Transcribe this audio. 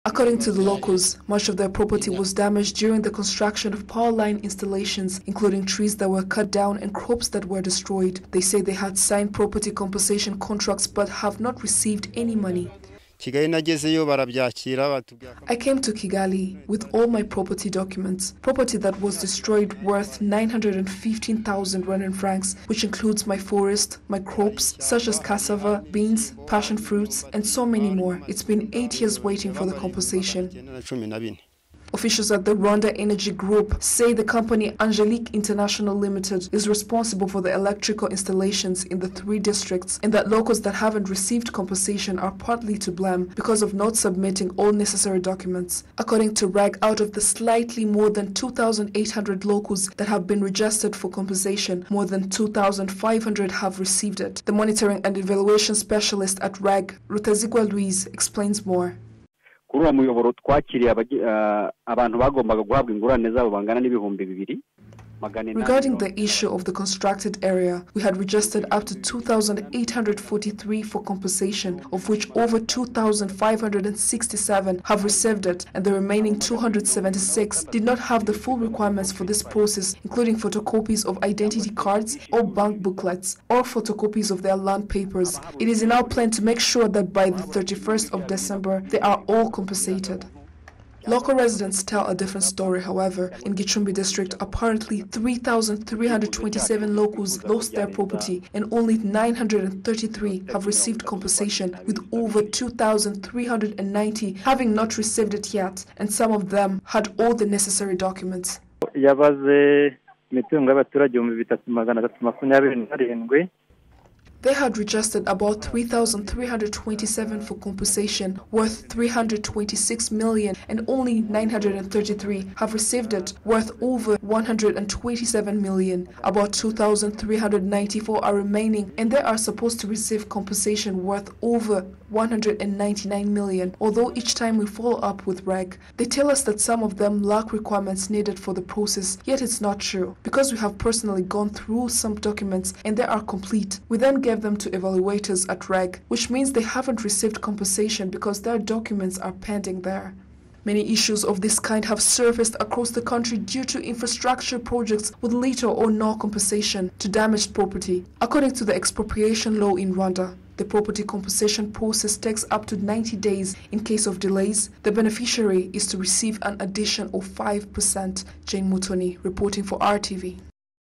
According to the locals, much of their property was damaged during the construction of power line installations, including trees that were cut down and crops that were destroyed. They say they had signed property compensation contracts but have not received any money. I came to Kigali with all my property documents. Property that was destroyed worth 915,000 Rwandan francs, which includes my forest, my crops, such as cassava, beans, passion fruits, and so many more. It's been 8 years waiting for the compensation. Officials at the Rwanda Energy Group say the company Angelique International Limited is responsible for the electrical installations in the 3 districts, and that locals that haven't received compensation are partly to blame because of not submitting all necessary documents. According to RAG, out of the slightly more than 2,800 locals that have been registered for compensation, more than 2,500 have received it. The monitoring and evaluation specialist at RAG, Rutazigwa Louise, explains more. Regarding the issue of the constructed area, we had registered up to 2,843 for compensation, of which over 2,567 have received it, and the remaining 276 did not have the full requirements for this process, including photocopies of identity cards or bank booklets, or photocopies of their land papers. It is in our plan to make sure that by the 31st of December, they are all compensated. Local residents tell a different story, however. In Gicumbi district, apparently 3,327 locals lost their property and only 933 have received compensation, with over 2,390 having not received it yet, and some of them had all the necessary documents. They had registered about 3,327 for compensation, worth 326 million, and only 933 have received it, worth over 127 million. About 2,394 are remaining, and they are supposed to receive compensation worth over 199 million. Although each time we follow up with RAG, they tell us that some of them lack requirements needed for the process, yet it's not true, because we have personally gone through some documents and they are complete. We then gave them to evaluators at RAG, which means they haven't received compensation because their documents are pending there. Many issues of this kind have surfaced across the country due to infrastructure projects with little or no compensation to damaged property. According to the expropriation law in Rwanda, the property compensation process takes up to 90 days. In case of delays, the beneficiary is to receive an addition of 5%. Jane Mutoni reporting for RTV.